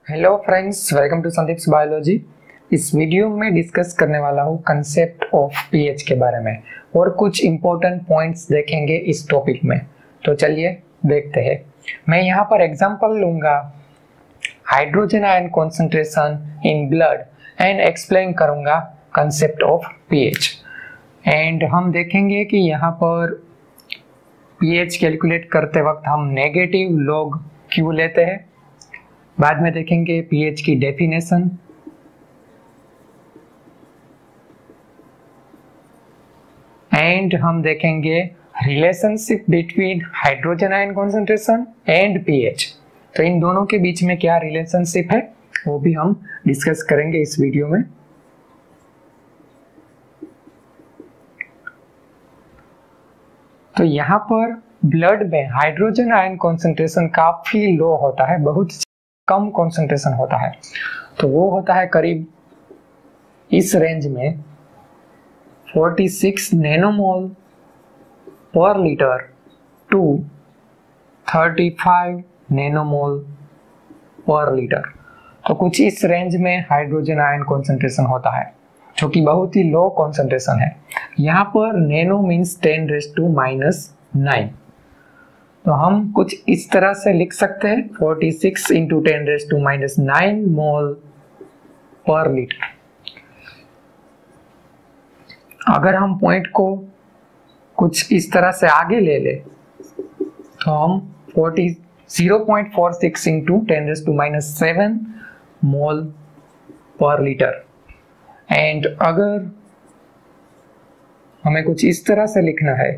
Hello friends, welcome to Sandeep's biology. इस video में discuss करने वाला हूँ कंसेप्ट ऑफ पीएच के बारे में और कुछ इंपॉर्टेंट पॉइंट्स देखेंगे इस टॉपिक में। तो चलिए देखते हैं। मैं यहाँ पर एग्जांपल लूँगा hydrogen ion concentration in blood and explain करूँगा कंसेप्ट ऑफ पीएच। एंड हम देखेंगे कि यहाँ पर पीएच कैलकुलेट करते वक्त हम नेगेटिव लॉग क्यों लेते हैं। बाद में देखेंगे पीएच की डेफिनेशन, एंड हम देखेंगे relationship between hydrogen ion concentration and pH. तो इन दोनों के बीच में क्या रिलेशनशिप है वो भी हम डिस्कस करेंगे इस वीडियो में। तो यहाँ पर ब्लड में हाइड्रोजन आयन कॉन्सेंट्रेशन काफी लो होता है, बहुत कम कॉन्सेंट्रेशन होता है। तो वो होता है करीब इस रेंज में 46 नैनोमोल पर लीटर टू 35 नैनोमोल पर लीटर। तो कुछ इस रेंज में हाइड्रोजन आयन कॉन्सेंट्रेशन होता है, जो कि बहुत ही लो कॉन्सेंट्रेशन है। यहाँ पर नैनो मीन्स 10⁻⁹। तो हम कुछ इस तरह से लिख सकते हैं 46 इंटू 10⁻⁹ मोल पर लीटर। अगर हम पॉइंट को कुछ इस तरह से आगे ले ले तो हम 0.46 इंटू 10⁻⁷ मोल पर लीटर। एंड अगर हमें कुछ इस तरह से लिखना है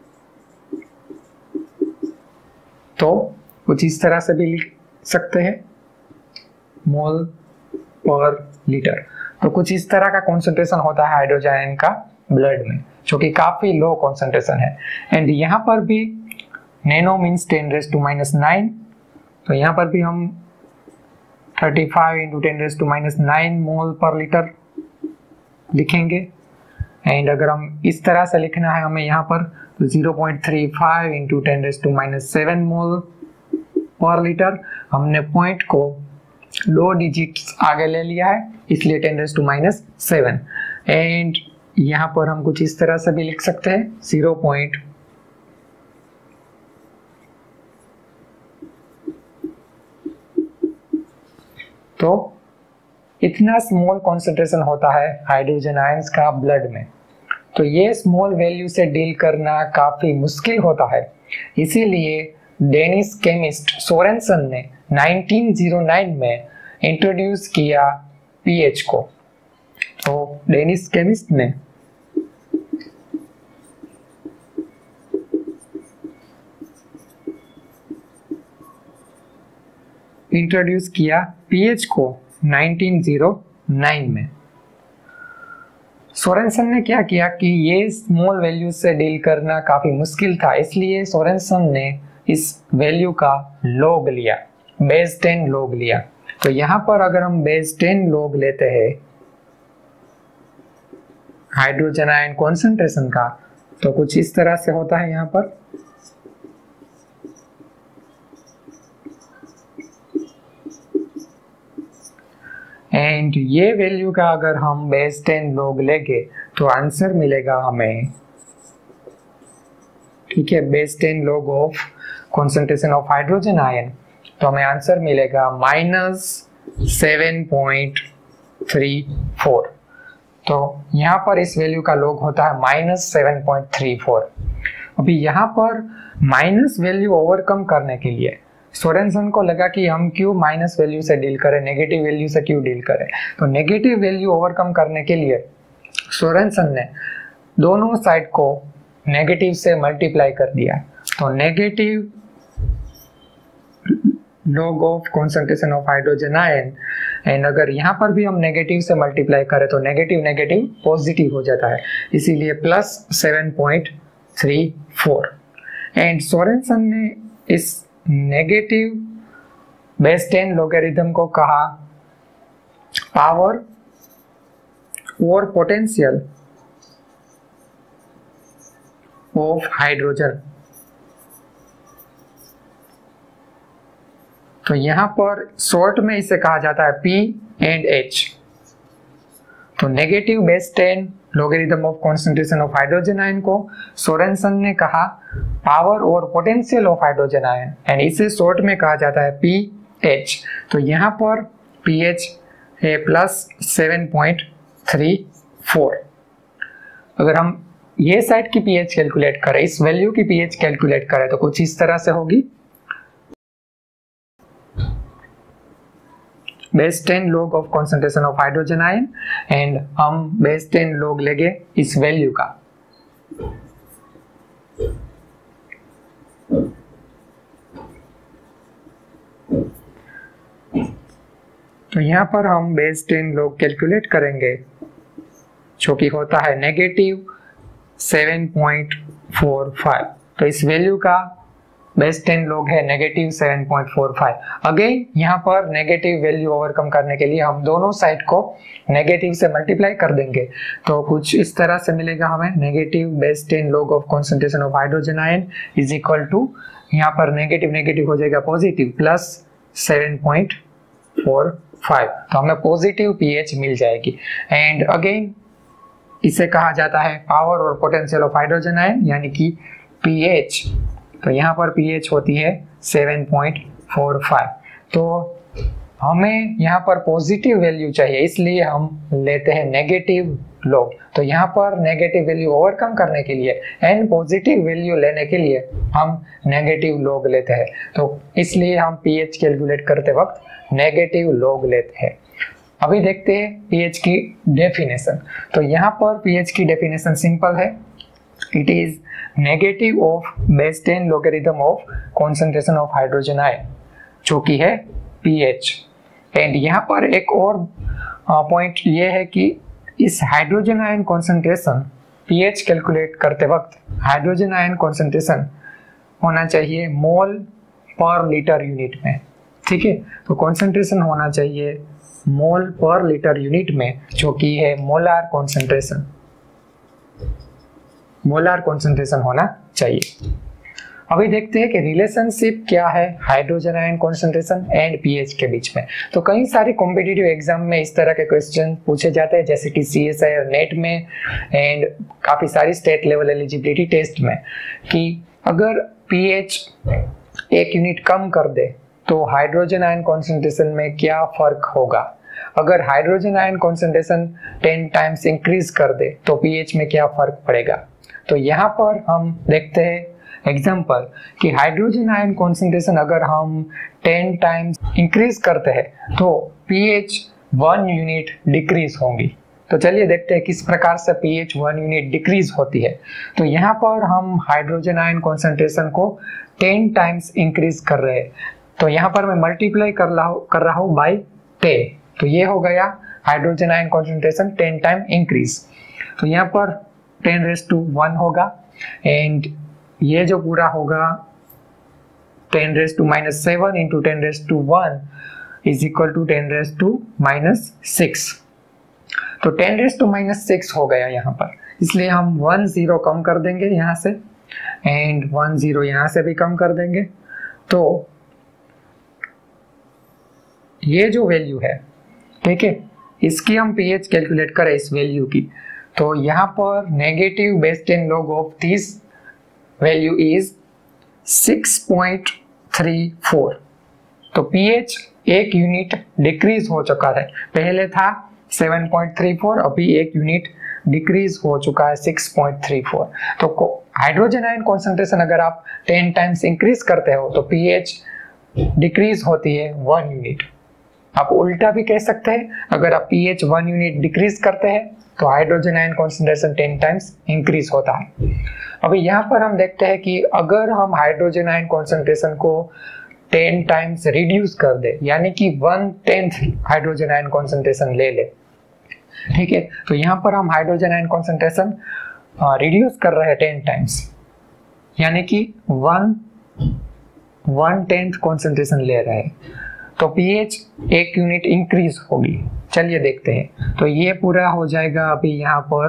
तो कुछ इस तरह से भी लिख सकते हैं मोल पर लीटर। तो कुछ इस तरह का कॉन्सेंट्रेशन होता है हाइड्रोजन आयन का ब्लड में, जो कि काफी लो कॉन्सेंट्रेशन है। एंड यहाँ पर भी नैनो मीन्स 10⁻⁹। तो यहाँ पर भी हम 35 इंटू 10⁻⁹ मोल पर लीटर लिखेंगे। एंड अगर हम इस तरह से लिखना है हमें यहाँ पर तो 0.35 इंटू 10⁻⁷ मोल पर लीटर। हमने पॉइंट को लो डिजिट्स आगे ले लिया है, इसलिए 10⁻⁷। एंड यहाँ पर हम कुछ इस तरह से भी लिख सकते हैं 0. तो इतना स्मॉल कॉन्सेंट्रेशन होता है हाइड्रोजन आयंस का ब्लड में। तो ये स्मॉल वैल्यू से डील करना काफी मुश्किल होता है। इसीलिए डेनिश केमिस्ट सोरेनसन ने 1909 में इंट्रोड्यूस किया पीएच को। तो डेनिश केमिस्ट ने इंट्रोड्यूस किया पीएच को 1909 में। सोरेनसन ने क्या किया कि ये स्मॉल वैल्यू से डील करना काफी मुश्किल था, इसलिए सोरेनसन ने इस वैल्यू का लॉग लिया, बेस 10 लॉग लिया। तो यहाँ पर अगर हम बेस 10 लॉग लेते हैं हाइड्रोजन आयन कॉन्सेंट्रेशन का तो कुछ इस तरह से होता है यहाँ पर। एंड ये वैल्यू का अगर हम बेस 10 लॉग लेंगे तो आंसर मिलेगा हमें, ठीक है, base 10 log of concentration of hydrogen ion. तो हमें आंसर मिलेगा -7.34। तो यहाँ पर इस वैल्यू का लॉग होता है -7.34। अभी यहाँ पर माइनस वैल्यू ओवरकम करने के लिए सोरेनसन को लगा कि हम क्यों माइनस वैल्यू से डील करें, नेगेटिव वैल्यू से क्यों डील करें। तो नेगेटिव वैल्यू ओवरकम करने के लिए सोरेनसन ने दोनों साइड को नेगेटिव से मल्टीप्लाई कर दिया। तो negative log of concentration of hydrogen ion, and अगर यहाँ पर भी हम नेगेटिव से मल्टीप्लाई करें तो नेगेटिव नेगेटिव पॉजिटिव हो जाता है, इसीलिए +7.34। एंड सोरेनसन ने इस नेगेटिव बेस 10 लोगरिथम को कहा पावर और पोटेंशियल ऑफ हाइड्रोजन। तो यहाँ पर शॉर्ट में इसे कहा जाता है P एंड H। तो negative base 10 logarithm of concentration of hydrogen ion को सोरेनसन ने कहा पावर और potential of hydrogen ion, and इसे शॉर्ट में कहा जाता है pH। तो यहाँ पर pH है +7.34। अगर हम ये साइड की pH कैलकुलेट करें, इस वैल्यू की pH कैलकुलेट करें तो कुछ इस तरह से होगी, base 10 log of concentration of hydrogen ion, and हम बेस 10 log लेंगे इस वैल्यू का। तो यहाँ पर हम बेस 10 log कैलकुलेट करेंगे, जो कि होता है -7.45। तो इस वैल्यू का बेस 10 log है -7.45। अगेन यहाँ पर नेगेटिव वैल्यू ओवरकम करने के लिए हम दोनों साइड को नेगेटिव से मल्टीप्लाई कर देंगे, तो कुछ इस तरह से मिलेगा हमें। Negative base 10 log of concentration of hydrogen ion is equal to, यहाँ पर नेगेटिव नेगेटिव हो जाएगा पॉजिटिव, +7.45। तो हमें पॉजिटिव pH मिल जाएगी। एंड अगेन इसे कहा जाता है पावर और पोटेंशियल ऑफ हाइड्रोजन आयन, यानी कि pH। तो यहाँ पर pH होती है 7.45। तो हमें यहाँ पर पॉजिटिव वैल्यू चाहिए, इसलिए हम लेते हैं नेगेटिव log। तो यहाँ पर नेगेटिव वैल्यू ओवरकम करने के लिए एंड पॉजिटिव वैल्यू लेने के लिए हम नेगेटिव log लेते हैं। तो इसलिए हम pH कैलकुलेट करते वक्त नेगेटिव log लेते हैं। अभी देखते हैं pH की डेफिनेशन। तो यहाँ पर pH की डेफिनेशन सिंपल है, it is negative of base 10 logarithm of concentration of hydrogen ion, जो कि है pH। एंड यहाँ पर एक और पॉइंट ये है कि इस hydrogen ion concentration pH calculate करते वक्त हाइड्रोजन आयन कॉन्सेंट्रेशन होना चाहिए मोल पर लीटर यूनिट में, ठीक है। तो कॉन्सेंट्रेशन होना चाहिए मोल पर लीटर यूनिट में, जो कि है मोलार कॉन्सेंट्रेशन। मोलार कॉन्सेंट्रेशन होना चाहिए। अभी देखते हैं कि रिलेशनशिप क्या है hydrogen ion concentration and pH के बीच में। तो कई सारे कॉम्पिटिटिव एग्जाम में इस तरह के क्वेश्चन पूछे जाते हैं, जैसे कि CSI और नेट में एंड काफी सारी स्टेट लेवल एलिजिबिलिटी टेस्ट में, कि अगर pH 1 यूनिट कम कर दे तो हाइड्रोजन आयन कॉन्सेंट्रेशन में क्या फर्क होगा। अगर hydrogen ion concentration 10 times increase कर दे तो pH में क्या फर्क पड़ेगा। तो यहाँ पर हम देखते हैं एग्जांपल कि हाइड्रोजन आयन कॉन्सेंट्रेशन अगर हम 10 टाइम्स इंक्रीज करते हैं तो pH 1 यूनिट डिक्रीज होंगी। तो चलिए देखते हैं किस प्रकार से pH 1 यूनिट डिक्रीज होती है। तो यहाँ पर हम हाइड्रोजन आयन कॉन्सेंट्रेशन को 10 टाइम्स इंक्रीज कर रहे हैं, तो यहाँ पर मैं मल्टीप्लाई कर रहा हूँ बाई 10। तो ये हो गया hydrogen ion concentration 10 time increase. तो यहाँ पर 10⁻1 होगा, एंड ये जो पूरा होगा 10⁻⁻7 इंटू 10⁻1 इज इक्वल टू 10⁻⁻6। तो 10⁻⁻6 हो गया यहाँ पर, इसलिए हम 1 0 कम कर देंगे यहाँ से, एंड 1 0 यहाँ से भी कम कर देंगे। तो ये जो वैल्यू है, ठीक है, इसकी हम pH कैलकुलेट करें इस वैल्यू की, तो यहाँ पर negative base 10 log of this value is 6.34। तो pH 1 यूनिट डिक्रीज हो चुका है, पहले था 7.34, अभी 1 यूनिट डिक्रीज हो चुका है 6.34। तो हाइड्रोजन आयन कॉन्सेंट्रेशन अगर आप 10 टाइम्स इंक्रीज करते हो तो pH डिक्रीज होती है 1 यूनिट। आप उल्टा भी कह सकते हैं, अगर आप pH 1 यूनिट डिक्रीज करते हैं तो hydrogen ion concentration 10 times increase होता है। अभी यहाँ पर हम देखते हैं कि अगर हम हाइड्रोजन आयन कॉन्सेंट्रेशन को 10 टाइम्स रिड्यूस कर दे, यानी कि 1/10 हाइड्रोजन आयन कॉन्सेंट्रेशन ले ले, ठीक है। तो यहाँ पर हम हाइड्रोजन आयन कॉन्सेंट्रेशन रिड्यूस कर रहे हैं 10 टाइम्स, यानी कि 1/10 कॉन्सेंट्रेशन ले रहे हैं, तो pH 1 यूनिट इंक्रीज होगी। चलिए देखते हैं। तो ये पूरा हो जाएगा अभी यहाँ पर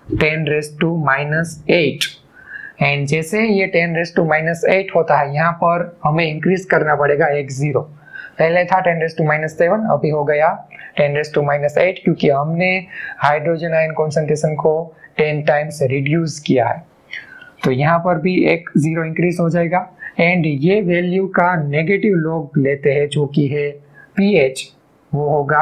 10⁻⁻8, एंड जैसे ये 10⁻⁻8 होता है, यहाँ पर हमें इंक्रीज करना पड़ेगा 1 0। पहले था 10⁻⁷, अभी हो गया 10⁻⁸, क्योंकि हमने हाइड्रोजन आयन कॉन्सेंट्रेशन को 10 टाइम्स रिड्यूस किया है। तो यहाँ पर भी एक 0 इंक्रीज हो जाएगा एंड ये वैल्यू का नेगेटिव लॉग लेते हैं जो कि है pH, वो होगा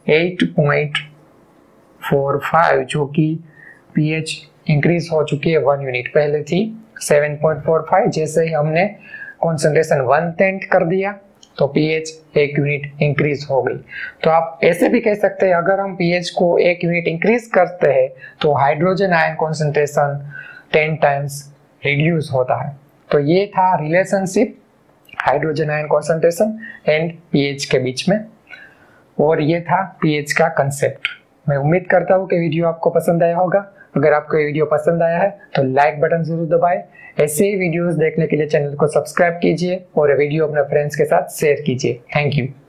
8.45, जो कि pH इंक्रीज हो चुकी है 1 यूनिट, पहले थी 7.45। जैसे ही हमने कॉन्सेंट्रेशन 1/10 कर दिया तो pH 1 यूनिट इंक्रीज हो गई। तो आप ऐसे भी कह सकते हैं, अगर हम pH को 1 यूनिट इंक्रीज करते हैं तो hydrogen ion concentration 10 times reduce होता है। तो ये था relationship hydrogen ion concentration and pH के बीच में, और ये था pH का कंसेप्ट। मैं उम्मीद करता हूँ कि वीडियो आपको पसंद आया होगा। अगर आपको ये वीडियो पसंद आया है तो लाइक बटन जरूर दबाएं। ऐसे ही वीडियोस देखने के लिए चैनल को सब्सक्राइब कीजिए और वीडियो अपने फ्रेंड्स के साथ शेयर कीजिए। Thank you.